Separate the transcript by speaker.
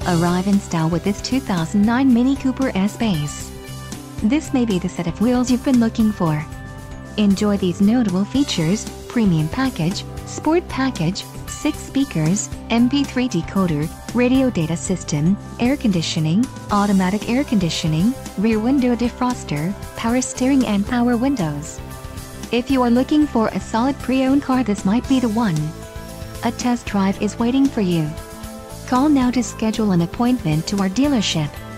Speaker 1: arrive in style with this 2009 Mini Cooper S base. This may be the set of wheels you've been looking for. Enjoy these notable features: premium package, sport package, 6 speakers, MP3 decoder, radio data system, air conditioning, automatic air conditioning, rear window defroster, power steering and power windows. If you are looking for a solid pre-owned car, this might be the one. A test drive is waiting for you. Call now to schedule an appointment to our dealership.